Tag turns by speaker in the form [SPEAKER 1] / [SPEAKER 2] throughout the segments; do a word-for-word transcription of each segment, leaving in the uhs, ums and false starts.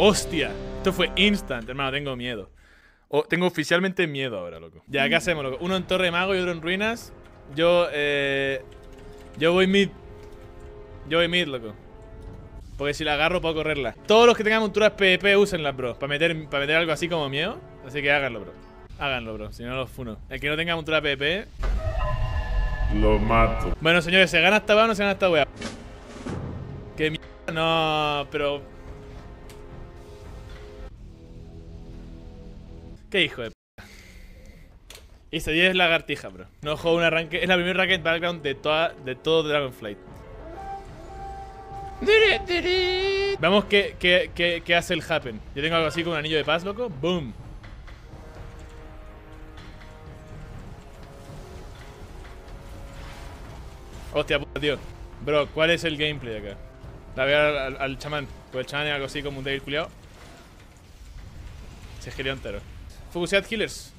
[SPEAKER 1] ¡Hostia! Esto fue instant, hermano, tengo miedo. Oh, tengo oficialmente miedo ahora, loco. Ya, ¿qué hacemos, loco? Uno en Torre de Mago y otro en Ruinas. Yo, eh... Yo voy mid. Yo voy mid, loco. Porque si la agarro puedo correrla. Todos los que tengan monturas PvP úsenlas, bro. Para meter, para meter algo así como miedo. Así que háganlo, bro. Háganlo, bro. Si no los funo. El que no tenga montura PvP
[SPEAKER 2] lo mato.
[SPEAKER 1] Bueno, señores, ¿se gana esta weá o no se gana esta weá? Que mierda. No, pero... Qué hijo de p***. Hice diez lagartija, bro. No juego un arranque. Es la primera ranked background de, toda, de todo Dragonflight. Vamos qué, qué, qué, qué hace el happen. Yo tengo algo así como un anillo de paz, loco. Boom. Hostia puta, tío. Bro, ¿cuál es el gameplay acá? La veo al, al, al chamán. Pues el chamán es algo así como un débil culiao. Se girió entero. Focusead healers.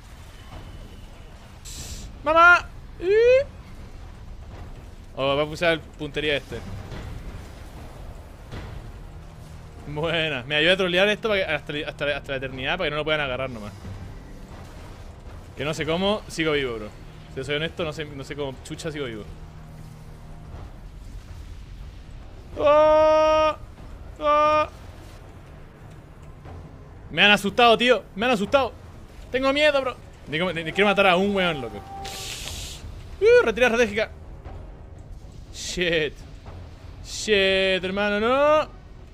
[SPEAKER 1] ¡Mamá! Oh, va a usar puntería este. Buena. Me ayuda a trolear esto para que hasta, hasta, hasta la eternidad para que no lo puedan agarrar nomás. Que no sé cómo sigo vivo, bro. Si soy honesto, no sé, no sé cómo chucha sigo vivo. ¡Oh! ¡Oh! Me han asustado, tío. Me han asustado. Tengo miedo, bro. Quiero matar a un weón, loco. Uh, retirada estratégica. Shit. Shit, hermano, no.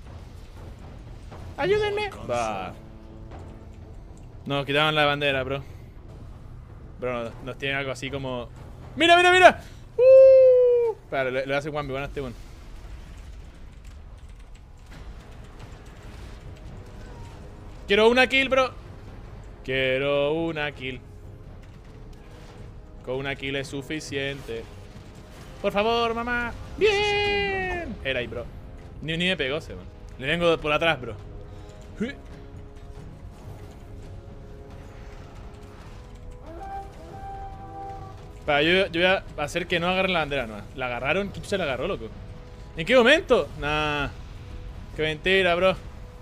[SPEAKER 1] Ayúdenme. Va. Nos quitaban la bandera, bro. Bro, nos, nos tienen algo así como... ¡Mira, mira, mira! Uh. Espera, le, le hace one b one a este one. Quiero una kill, bro. Quiero una kill. Con una kill es suficiente. Por favor, mamá. ¡Bien! Era ahí, bro. Ni, ni me pegó ese, man. Le vengo por atrás, bro. Para, yo, yo voy a hacer que no agarren la bandera, no. La agarraron. ¿Quién se la agarró, loco? ¿En qué momento? Nah. Qué mentira, bro.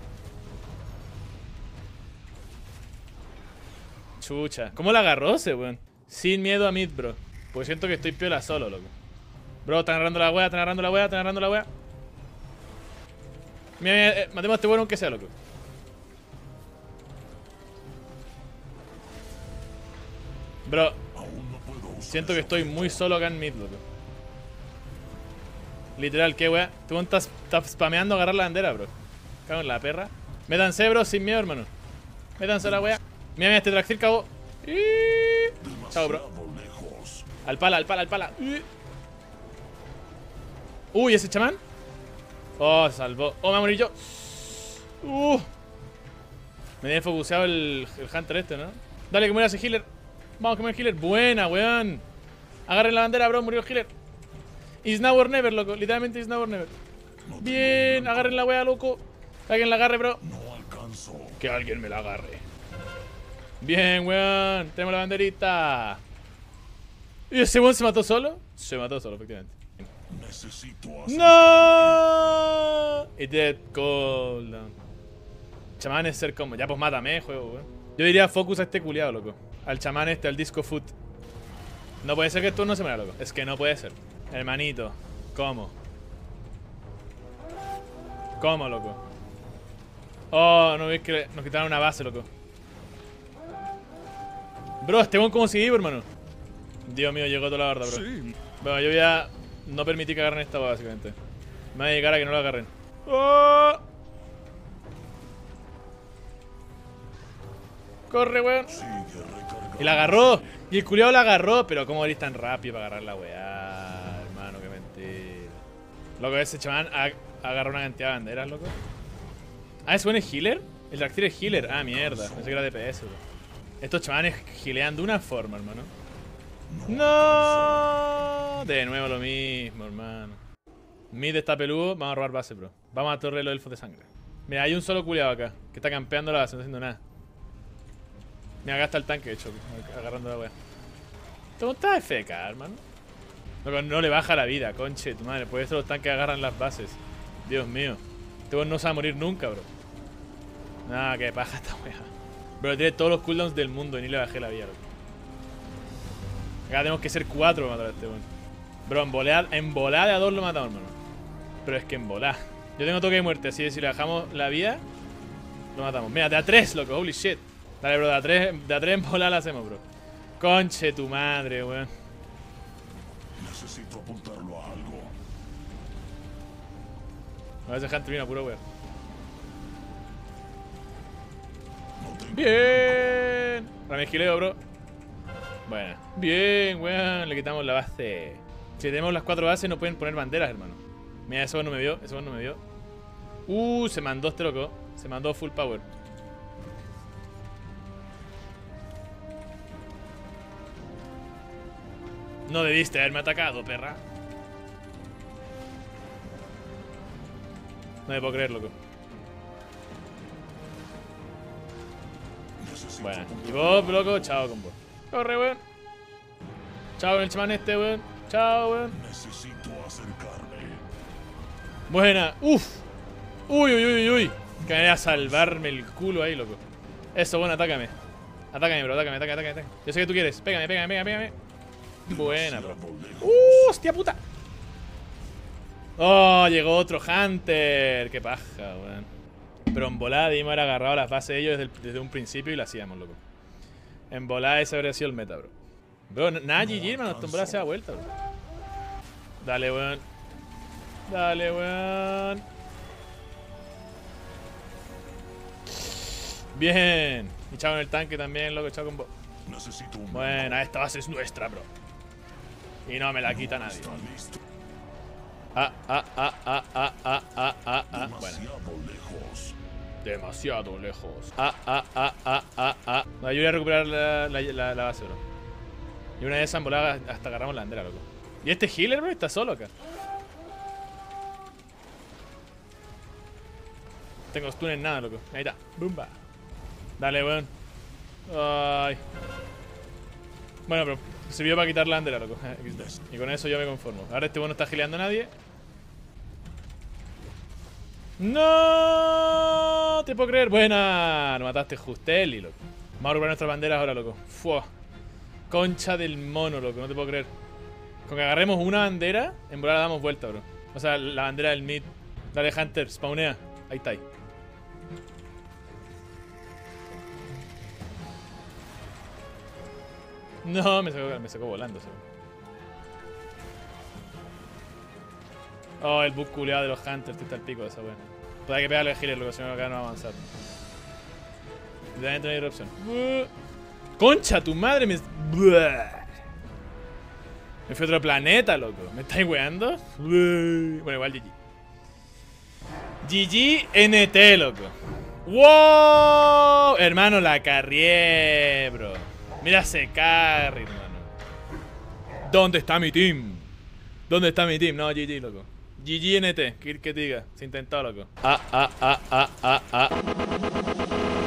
[SPEAKER 1] Chucha. ¿Cómo la agarró ese, weón? Sin miedo a mid, bro. Porque siento que estoy piola solo, loco. Bro, están agarrando la wea, están agarrando la wea, están agarrando la wea. Mira, mira, eh, matemos a este bueno aunque sea, loco. Bro, siento que estoy muy solo acá en mid, loco. Literal, qué wea. Este weón está, está spameando a agarrar la bandera, bro. Cago en la perra. Métanse, bro, sin miedo, hermano. Métanse a la wea. Mira, mira, este Traxxir cagó. Chao, bro. Al pala, al pala, al pala. Uy, ese chamán. Oh, se salvó. Oh, me voy a morir yo. Uh. Me tiene focuseado el, el Hunter este, ¿no? Dale, que muera ese healer. Vamos, que muera el healer. Buena, weón. Agarren la bandera, bro. Murió el healer. Is now or never, loco. Literalmente is now or never. Bien, agarren la wea, loco. Que alguien la agarre, bro. Que alguien me la agarre. Bien, weón. Tenemos la banderita. ¿Y ese weón se mató solo? Se mató solo, efectivamente. ¡No! It dead cooldown. Chamán es ser como... Ya, pues mátame, juego, weón. Yo diría focus a este culiado, loco. Al chamán este, al disco foot. No puede ser que esto no se muera, loco. Es que no puede ser. Hermanito. ¿Cómo? ¿Cómo, loco? Oh, no ves que nos quitaron una base, loco. Bro, este weón como sigue vivo, hermano. Dios mío, llegó toda la barda, bro. Sí. Bueno, yo voy a no permitir que agarren esta, básicamente. Me voy a dedicar a que no la agarren. ¡Oh! Corre, weón. Y la agarró. Y el culiado la agarró. Pero cómo eres tan rápido para agarrar la weá, hermano, qué mentira. Loco, ese chamán agarró una cantidad de banderas, loco. Ah, ¿ese weón es healer? El Traxxir es healer. Ah, mierda. Pensé que era D P S, bro. Estos chamanes gilean de una forma, hermano. No, de nuevo lo mismo, hermano. Mid está peludo, vamos a robar base, bro. Vamos a torre los elfos de sangre. Mira, hay un solo culiado acá que está campeando la base, no haciendo nada. Mira, acá está el tanque, de hecho, agarrando la wea. ¿Cómo está F K, hermano? No, no le baja la vida, conche, tu madre. Por eso los tanques agarran las bases. Dios mío. Este weón no se va a morir nunca, bro. Nah, qué paja esta wea. Bro, tiene todos los cooldowns del mundo y ni le bajé la vida, loco. Acá tenemos que ser cuatro para matar a este weón. Bro, en volada, en volada de a dos lo matamos, hermano. Pero es que en volada. Yo tengo toque de muerte, así que si le bajamos la vida, lo matamos. Mira, de a tres, loco, holy shit. Dale, bro, de a tres, de a tres en volada la hacemos, bro. Conche tu madre, weón.
[SPEAKER 3] Necesito apuntarlo a algo.
[SPEAKER 1] A veces Hunter viene a puro weón.
[SPEAKER 3] No tengo
[SPEAKER 1] Bien. Ramesquileo, bro. Bueno. Bien, weón. Le quitamos la base. Si tenemos las cuatro bases, no pueden poner banderas, hermano. Mira, eso no me vio. Eso no me vio. Uh, se mandó este loco. Se mandó full power. No debiste haberme atacado, perra. No me puedo creer, loco.
[SPEAKER 3] Necesito
[SPEAKER 1] Bueno, y
[SPEAKER 3] apuntarlo.
[SPEAKER 1] vos, loco, chao con vos. Corre, weón. Chao con el chamán este, weón. Chao, weón.
[SPEAKER 3] Necesito acercarme.
[SPEAKER 1] Buena. Uf. Uy, uy, uy, uy. Que me voy a salvarme el culo ahí, loco. Eso, bueno, atácame. Atácame, bro, atácame, atácame, atácame. Yo sé que tú quieres. Pégame, pégame, pégame, pégame. Buena, bro.
[SPEAKER 3] Demasiado lejos.
[SPEAKER 1] ¡Uh, hostia puta! Oh, llegó otro Hunter. Qué paja, weón. Pero en volada debimos haber agarrado las bases de ellos desde, el- desde un principio y lo hacíamos, loco. En volada ese habría sido el meta, bro. Bro, n- nada G G, hermano. Esto en volada se da vuelta, bro. Dale, weón. Dale, weón. Bien. Y chao en el tanque también, loco. Chao con vos.
[SPEAKER 3] Necesito un
[SPEAKER 1] Bueno, esta base es nuestra, bro. Y no me la quita nadie.
[SPEAKER 3] Está listo.
[SPEAKER 1] Ah, ah, ah, ah, ah, ah, ah, ah, ah. Bueno,
[SPEAKER 3] Demasiado lejos.
[SPEAKER 1] demasiado lejos. Ah, ah, ah, ah, ah, ah. No, yo voy a recuperar la, la, la, la base, bro. Y una de esas voladas hasta agarramos la bandera, loco. Y este healer, bro, está solo acá. Tengo stun en nada, loco. Ahí está. Bumba. Dale, weón. Ay. Bueno, pero sirvió para quitar la bandera, loco. Y con eso yo me conformo. Ahora este weón no está gileando a nadie. ¡No! Te puedo creer. Buena. Nos mataste Justelli, loco. Vamos a recuperar nuestras banderas ahora, loco. Fua. Concha del mono, loco. No te puedo creer. Con que agarremos una bandera, en volar la damos vuelta, bro. O sea, la bandera del mid. Dale, Hunter. Spawnea. Ahí está ahí. No, me sacó, me sacó volando. ¿Sí? Oh, el bug culeado de los Hunters. Está el pico de esa wea. Pues hay que pegarle al healer, loco, si no acá no va a avanzar. Deben tener otra opción. Uh, ¡Concha, tu madre! Me... Buah. Me fui a otro planeta, loco. ¿Me estáis weando? Uh, bueno, igual G G. G G N T, loco. ¡Wow! Hermano, la carrié, bro. Mira ese carry, hermano. ¿Dónde está mi team? ¿Dónde está mi team? No, G G, loco. G G N T, que, que te diga. Se intentó, loco. Ah, ah, ah, ah, ah, ah.